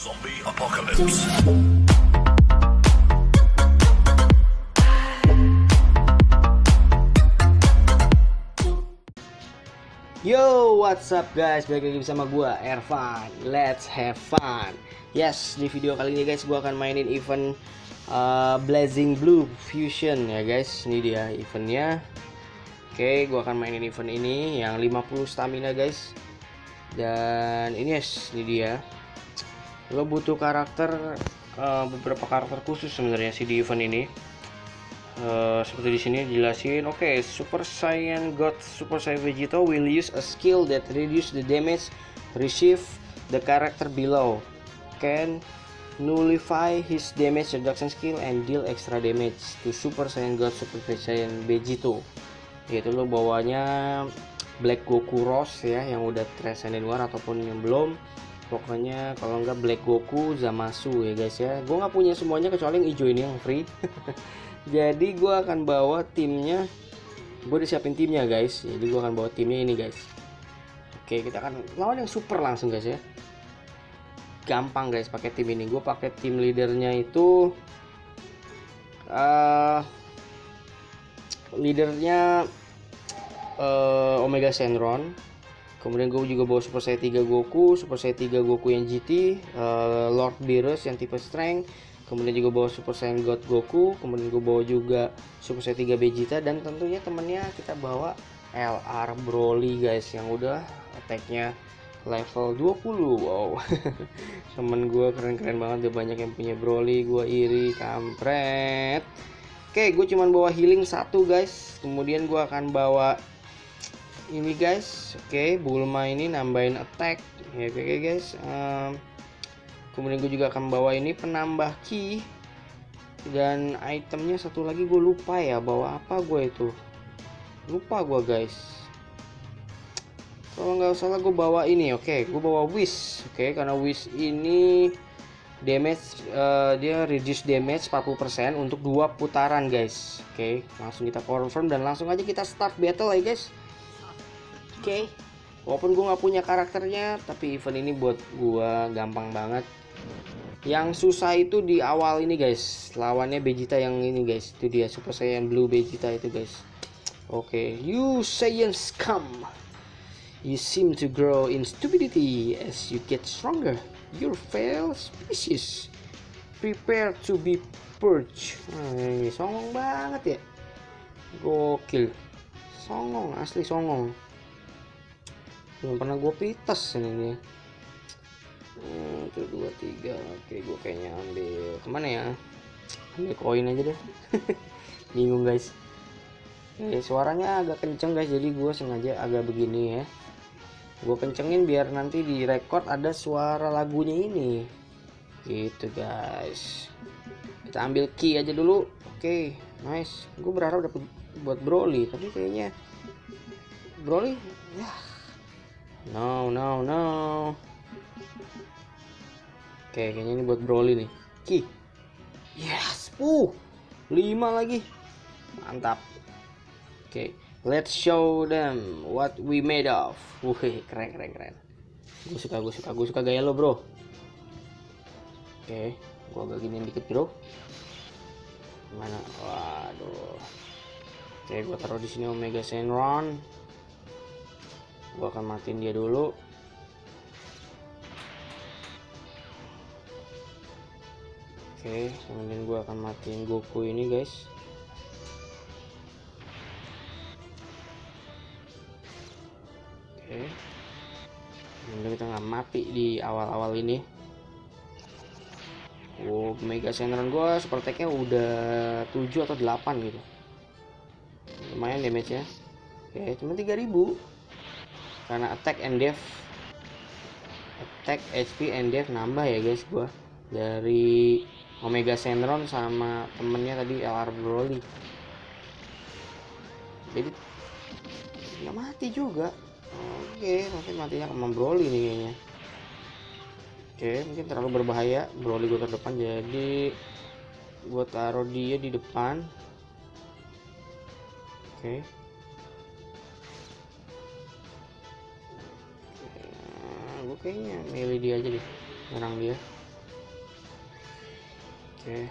Zombie Apocalypse. Yo, what's up guys? Balik lagi bersama gua Ervan. Let's have fun. Yes, di video kali ini guys gua akan mainin event Blazing Blue Fusion ya guys. Ini dia eventnya. Oke, gua akan mainin event ini yang 50 stamina guys. Dan ini ini dia. Lo butuh karakter beberapa karakter khusus sebenarnya sih di event ini. Seperti di sini dijelasin. Oke, Super Saiyan God Super Saiyan Vegeta will use a skill that reduce the damage received the character below, can nullify his damage reduction skill and deal extra damage to Super Saiyan God Super Saiyan Vegeta. Yaitu lo bawanya Black Goku Rose ya, yang udah transcend luar ataupun yang belum. Pokoknya kalau enggak Black Goku Zamasu ya guys ya. Gue nggak punya semuanya kecuali yang hijau ini yang free. Jadi gue akan bawa timnya. Gue udah siapin timnya guys. Jadi gue akan bawa timnya ini guys. Oke, kita akan lawan yang super langsung guys ya. Gampang guys pakai tim ini. Gue pakai tim leadernya itu leadernya Omega Shenron. Kemudian gue juga bawa Super Saiyan 3 Goku, Super Saiyan 3 Goku yang GT, Lord Beerus yang tipe Strength. Kemudian juga bawa Super Saiyan God Goku. Kemudian gue bawa juga Super Saiyan 3 Vegeta. Dan tentunya temennya kita bawa LR Broly guys, yang udah attack-nya level 20. Wow. Temen gue keren-keren banget, udah banyak yang punya Broly. Gue iri, kampret. Oke, gue cuman bawa healing 1 guys. Kemudian gue akan bawa ini guys. Oke, Bulma ini nambahin attack ya. Oke guys. Kemudian gue juga akan bawa ini penambah ki. Dan itemnya satu lagi gue lupa ya, bawa apa gue itu, lupa gue guys. Kalau nggak salah gue bawa ini. Oke, gue bawa Wish. Oke, karena Wish ini damage dia reduce damage 40% untuk 2 putaran guys. Oke, langsung kita confirm dan langsung aja kita start battle ya guys. Oke, walaupun gue nggak punya karakternya, tapi event ini buat gue gampang banget. Yang susah itu di awal ini guys, lawannya Vegeta yang ini guys. Itu dia Super Saiyan Blue Vegeta itu guys. Oke, you Saiyan scum, you seem to grow in stupidity as you get stronger. Your failed species prepare to be purged. Ini songong banget ya, gokil, songong, asli songong. Belum pernah gue pitas ini nih. 1, 2, 3. Oke, gue kayaknya ambil kemana ya, ambil koin aja deh. Bingung guys. Suaranya agak kenceng guys, jadi gue sengaja agak begini ya. Gue kencengin biar nanti di record ada suara lagunya ini gitu guys. Kita ambil key aja dulu. Oke, nice. Gue berharap dapat buat Broly, tapi kayaknya Broly ya. No. Oke, kayaknya ini buat Broly nih. Ki. Yes. 5 lagi. Mantap. Oke, let's show them what we made of. Keren. Gue suka gaya lo, bro. Oke, gue agak gini dikit, bro. Mana? Waduh. Oke, gue taruh di sini Omega Shenron. Gue akan matiin dia dulu. Oke, kemudian gue akan matiin Goku ini guys. Oke, kemudian kita nggak mati di awal-awal ini. Mega Shenron gue super attack-nya udah 7 atau 8 gitu. Lumayan damage-nya. Oke, cuma 3000. Karena attack HP and def nambah ya guys gua dari Omega Shenron sama temennya tadi LR Broly. Jadi nggak mati juga. Oke, mungkin matinya sama Broly nih kayaknya. Oke, mungkin terlalu berbahaya Broly gua terdepan, jadi gua taruh dia di depan. Oke. Kayaknya milih dia aja deh, nyerang dia. Oke.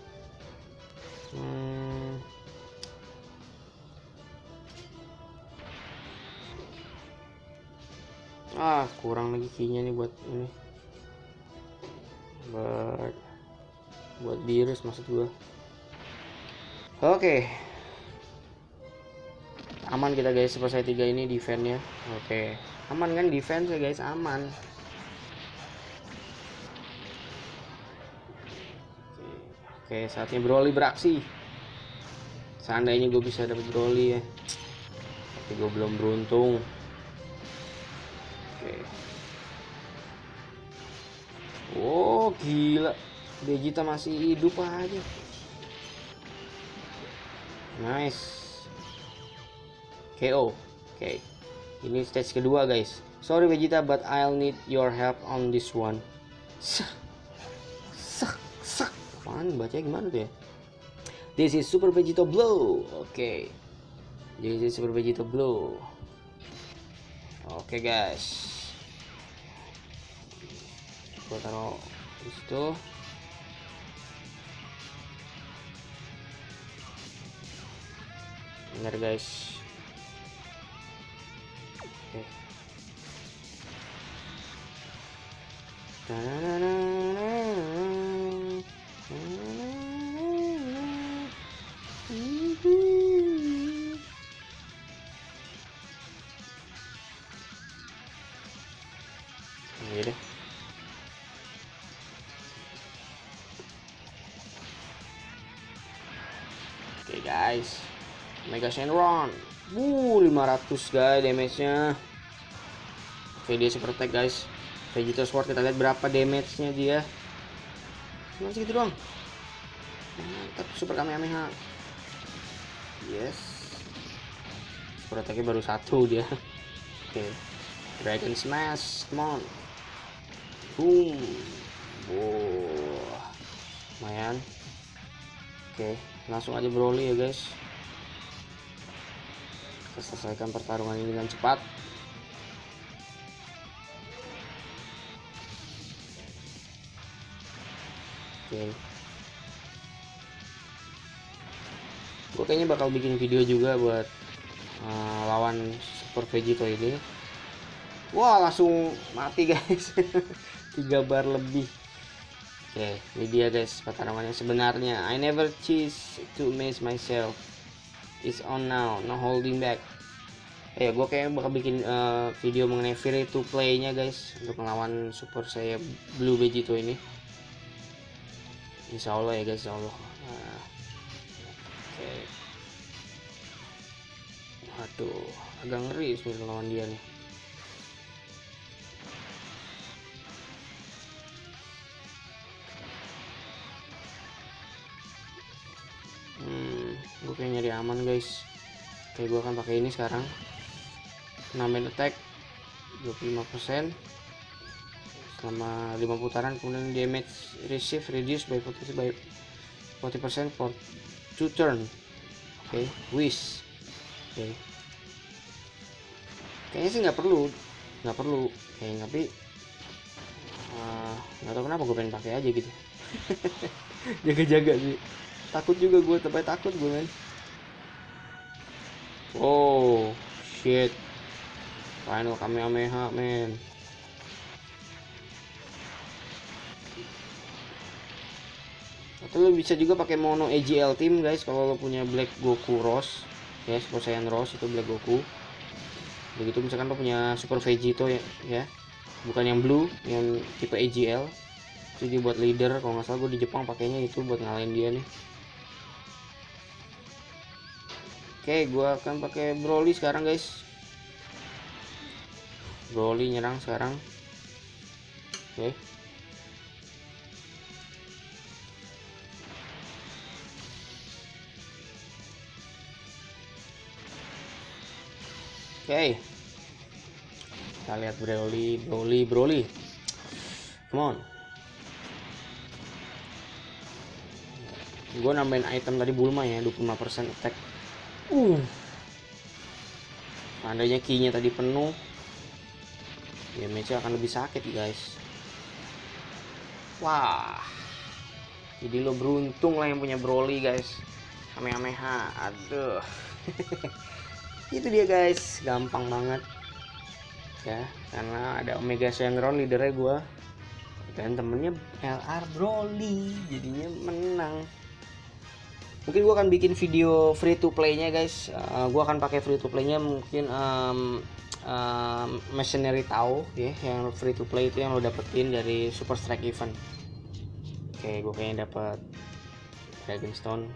Kurang lagi key-nya nih buat ini. Buat virus maksud gua. Oke. Aman kita guys, Super Saiyan 3 ini defense-nya. Oke. Aman kan defense ya guys, aman. Oke, saatnya Broly beraksi. Seandainya gue bisa dapat Broly ya. Tapi gue belum beruntung. Oke. Oh, gila. Vegeta masih hidup aja. Nice. KO. Oke. Ini stage kedua, guys. Sorry Vegeta, but I'll need your help on this one. Apaan bacanya gimana tuh ya? This is Super Vegeta Blow. Oke. This is Super Vegeta Blow. Oke, guys. Gua taruh di situ. Benar, guys. Oke. Ini deh. Oke guys, Mega Shenron. 500 guys damage-nya. Oke, dia super attack guys. Vegeta Sword, kita lihat berapa damage-nya dia. Cuma segitu doang. Mantap, super Kamehameha. Yes. Super attack-nya baru 1 dia. Oke. Dragon Smash, come on. Boom. Wow. Lumayan. Oke, langsung aja Broly ya guys. Kita selesaikan pertarungan ini dengan cepat. Oke. Gue kayaknya bakal bikin video juga buat lawan Super Vegito ini. Wah, langsung mati guys. 3 bar lebih. Oke, ini dia guys pertarungannya sebenarnya. I never choose to amaze myself. It's on now, no holding back. Gue kayaknya bakal bikin video mengenai free to play nya guys untuk melawan Super Saiyan Blue Vegito ini. Insya Allah ya guys, insya Allah. Oke. Waduh, agak ngeri sebenarnya lawan dia nih. Gue kayak nyari aman guys. Oke, gue akan pakai ini sekarang. 6 attack 25% selama 5 putaran, kemudian damage receive reduce by 40% for 2 turn. Oke, wish. Oke. Kayaknya sih nggak perlu kayak, tapi nggak tahu kenapa gue pengen pakai aja gitu. Jaga-jaga sih, takut juga gue, takut gue men. Oh shit, final Kamehameha men. Atau lo bisa juga pakai mono AGL team guys kalau lo punya Black Goku Rose ya, Super Saiyan Rose itu Black Goku. Begitu misalkan lo punya Super Vegito ya, bukan yang blue, yang tipe AGL. Itu dia buat leader, kalau nggak salah gue di Jepang pakainya itu buat ngalahin dia nih. Oke, gue akan pakai Broly sekarang guys. Broly nyerang sekarang. Oke. Oke. Kita lihat Broly. Come on. Gue nambahin item tadi Bulma ya, 25% attack. Seandainya key-nya tadi penuh, damage akan lebih sakit guys. Wah. Jadi lo beruntung lah yang punya Broly guys. Kamehameha, aduh. Itu dia guys, gampang banget ya, karena ada Omega Shenron leadernya gue, dan temennya LR Broly, jadinya menang. Mungkin gue akan bikin video free to play nya guys. Gue akan pakai free to play nya mungkin Mercenary Tau ya, yang free to play itu yang lo dapetin dari Super Strike Event. Oke, gue kayaknya dapat Dragonstone.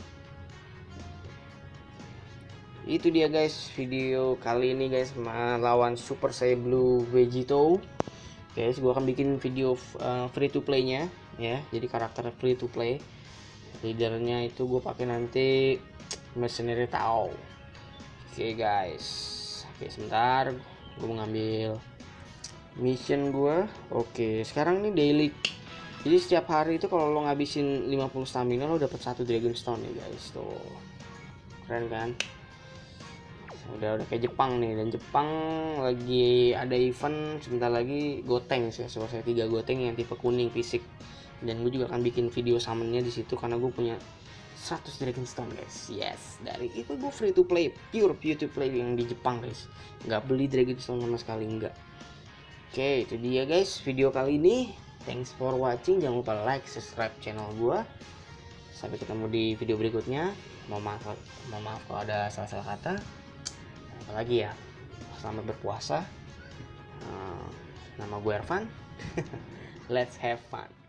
Itu dia guys video kali ini guys, lawan Super Saiyan Blue Vegito. Guys, gue akan bikin video free to play nya ya, jadi karakter free to play. Leadernya itu gue pakai nanti Mercenary Tau. Oke guys, oke sebentar gue mau ngambil mission gue. Oke, sekarang ini daily, jadi setiap hari itu kalau lo ngabisin 50 stamina lo dapat 1 Dragonstone ya guys. Tuh keren kan, udah kayak Jepang nih, dan Jepang lagi ada event sebentar lagi Goteng ya, selesai 3 Goteng yang tipe kuning fisik, dan gue juga akan bikin video summonnya di situ karena gue punya 100 Dragonstone guys. Yes, dari itu gue free to play, pure to play yang di Jepang guys, nggak beli Dragonstone sama sekali, enggak. Oke, itu dia guys video kali ini. Thanks for watching, jangan lupa like, subscribe channel gue. Sampai ketemu di video berikutnya. Mohon maaf kalau ada salah-salah kata. Apalagi ya, selamat berpuasa. Nama gue Ervan. Let's have fun.